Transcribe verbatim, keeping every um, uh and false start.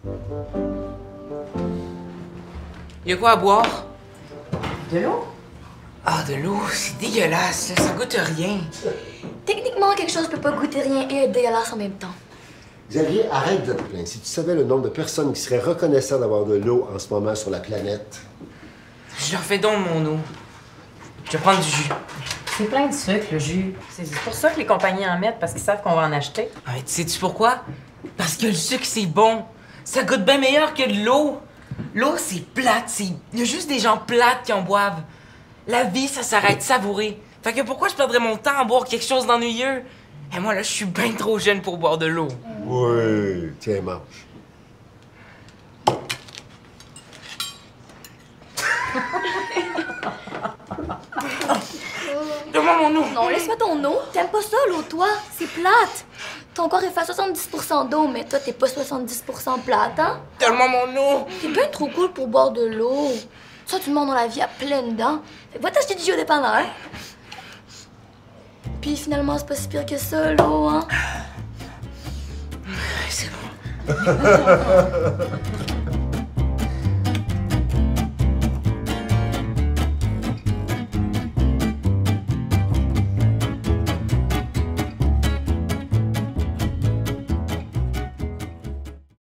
Y'a quoi à boire? De l'eau? Ah, de l'eau, c'est dégueulasse, là, ça goûte rien. Techniquement, quelque chose peut pas goûter rien et être dégueulasse en même temps. Xavier, arrête de te plaindre. Si tu savais le nombre de personnes qui seraient reconnaissantes d'avoir de l'eau en ce moment sur la planète. Je leur fais donc mon eau. Je vais prendre du jus. C'est plein de sucre, le jus. C'est pour ça que les compagnies en mettent, parce qu'ils savent qu'on va en acheter. Ah, mais tu sais-tu pourquoi? Parce que le sucre, c'est bon. Ça goûte bien meilleur que de l'eau. L'eau, c'est plate. C'est... Il y a juste des gens plates qui en boivent. La vie, ça s'arrête de savourer. Fait que pourquoi je perdrais mon temps à boire quelque chose d'ennuyeux? Et moi, là, je suis bien trop jeune pour boire de l'eau. Oui, tiens, mange. Donne-moi mon eau. Non, laisse-moi ton eau. T'aimes pas ça, l'eau, toi? C'est plate. Ton corps est fait à soixante-dix pour cent d'eau, mais toi, t'es pas soixante-dix pour cent plate, hein? Donne-moi mon eau. T'es bien trop cool pour boire de l'eau. Ça, tout le monde dans la vie a plein dents. Fait que va t'acheter du jus au dépanneur. Puis finalement, c'est pas si pire que ça, l'eau, hein? C'est bon.